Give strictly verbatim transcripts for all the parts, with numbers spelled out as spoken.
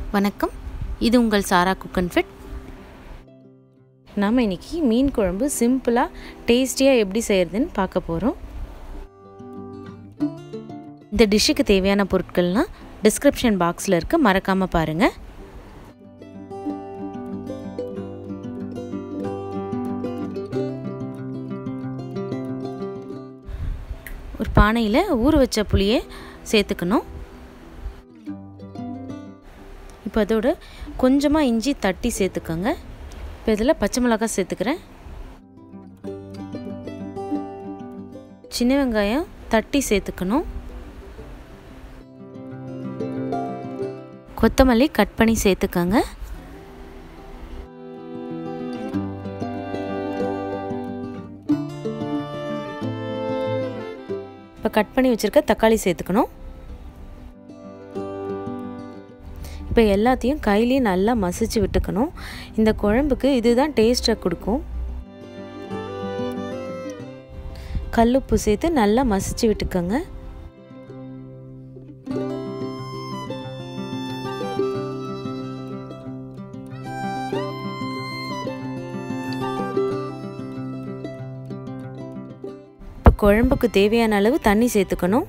வணக்கம், இது உங்கள் சாரா குக் அண்ட் ஃபிட். நாம் இன்றைக்கி மீன் குழம்பு சிம்பிளாக டேஸ்டியாக எப்படி செய்கிறதுன்னு பார்க்க போகிறோம். இந்த டிஷ்ஷுக்கு தேவையான பொருட்கள்லாம் டிஸ்கிரிப்ஷன் பாக்ஸில் இருக்க, மறக்காமல் பாருங்கள். ஒரு பானையில் ஊற வச்ச புளியை சேர்த்துக்கணும். இப்போ அதோட கொஞ்சமாக இஞ்சி தட்டி சேர்த்துக்கோங்க. இப்போ இதில் பச்சை மிளகாய் சேர்த்துக்கிறேன். சின்ன வெங்காயம் தட்டி சேர்த்துக்கணும். கொத்தமல்லி கட் பண்ணி சேர்த்துக்கோங்க. இப்போ கட் பண்ணி வச்சுருக்க தக்காளி சேர்த்துக்கணும். இப்போ எல்லாத்தையும் கையிலேயே நல்லா மசிச்சு விட்டுக்கணும். இந்த குழம்புக்கு இதுதான் டேஸ்ட்டை கொடுக்கும். கல்லுப்பு சேர்த்து நல்லா மசிச்சு விட்டுக்கோங்க. இப்போ குழம்புக்கு தேவையான அளவு தண்ணி சேர்த்துக்கணும்.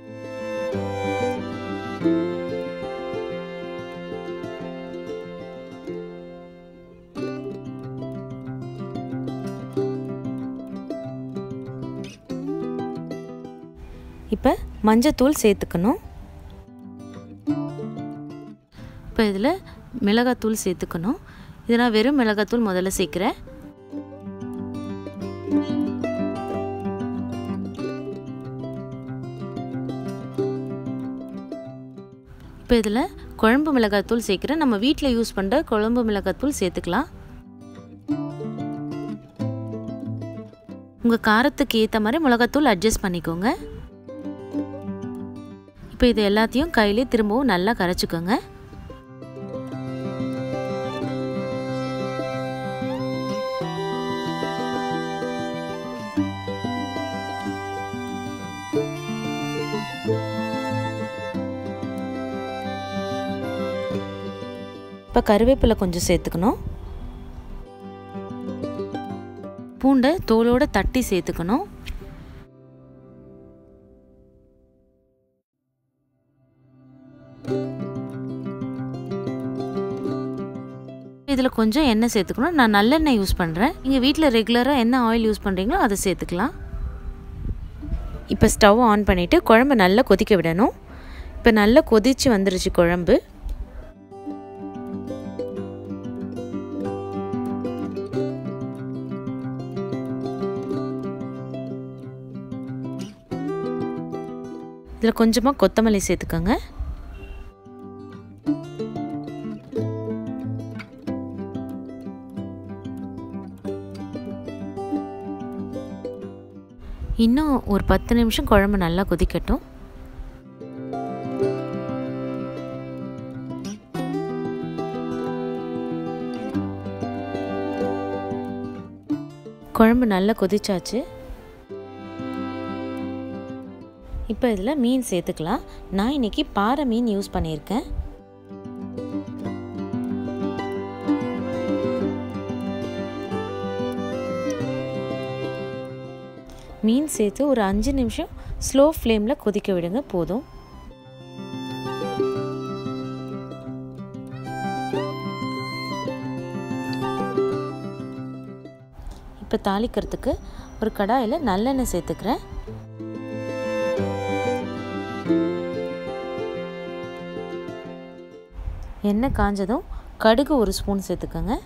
இப்போ மஞ்சத்தூள் சேர்த்துக்கணும். இப்போ இதில் மிளகாத்தூள் சேர்த்துக்கணும். இது நான் வெறும் மிளகாத்தூள் முதல்ல சேர்க்குறேன். இப்போ இதில் குழம்பு மிளகாத்தூள் சேர்க்குறேன். நம்ம வீட்டில் யூஸ் பண்ணுற குழம்பு மிளகாத்தூள் சேர்த்துக்கலாம். உங்கள் காரத்துக்கு ஏற்ற மாதிரி மிளகாத்தூள் அட்ஜஸ்ட் பண்ணிக்கோங்க. இப்போ இது எல்லாத்தையும் கையிலே திரும்பவும் நல்லா கரைச்சிக்கோங்க. இப்போ கருவேப்பிலை கொஞ்சம் சேர்த்துக்கணும். பூண்டை தோலோடு தட்டி சேர்த்துக்கணும். இதில் கொஞ்சம் எண்ணெய் சேர்த்துக்கணும். நான் நல்லெண்ணெய் யூஸ் பண்ணுறேன். நீங்கள் வீட்டில் ரெகுலராக என்ன ஆயில் யூஸ் பண்ணுறீங்களோ அதை சேர்த்துக்கலாம். இப்போ ஸ்டவ் ஆன் பண்ணிவிட்டு குழம்பு நல்லா கொதிக்க விடணும். இப்போ நல்லா கொதித்து வந்துருச்சு குழம்பு. இதில் கொஞ்சமாக கொத்தமல்லி சேர்த்துக்கோங்க. இன்னும் ஒரு பத்து நிமிஷம் குழம்பு நல்லா கொதிக்கட்டும். குழம்பு நல்லா கொதிச்சாச்சு. இப்போ இதில் மீன் சேர்த்துக்கலாம். நான் இன்னைக்கு பாறை மீன் யூஸ் பண்ணியிருக்கேன். மீன் சேர்த்து ஒரு அஞ்சு நிமிஷம் ஸ்லோ ஃப்ளேமில் கொதிக்க விடுங்க, போதும். இப்போ தாளிக்கிறதுக்கு ஒரு கடாயில் நல்லெண்ணெய் சேர்த்துக்கிறேன். எண்ணெய் காஞ்சதும் கடுகு ஒரு ஸ்பூன் சேர்த்துக்கோங்க.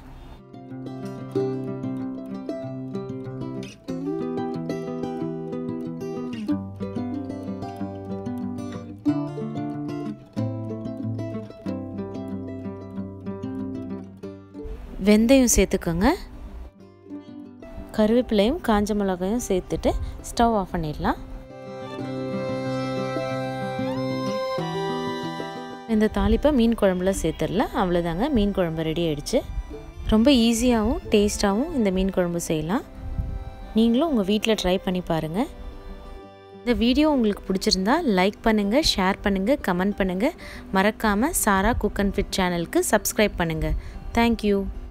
வெந்தயம் சேர்த்துக்கோங்க. கருவேப்பிலையும் காஞ்ச மிளகாயும் சேர்த்துட்டு ஸ்டவ் ஆஃப் பண்ணிடலாம். இந்த தாளிப்பை மீன் குழம்புல சேர்த்துடலாம். அவ்வளோதாங்க, மீன் குழம்பு ரெடி ஆகிடுச்சு. ரொம்ப ஈஸியாகவும் டேஸ்ட்டாகவும் இந்த மீன் குழம்பு செய்யலாம். நீங்களும் உங்கள் வீட்டில் ட்ரை பண்ணி பாருங்கள். இந்த வீடியோ உங்களுக்கு பிடிச்சிருந்தா லைக் பண்ணுங்கள், ஷேர் பண்ணுங்கள், கமெண்ட் பண்ணுங்கள். மறக்காமல் சாரா குக் அண்ட் ஃபிட் சேனலுக்கு சப்ஸ்கிரைப் பண்ணுங்கள். தேங்க்யூ.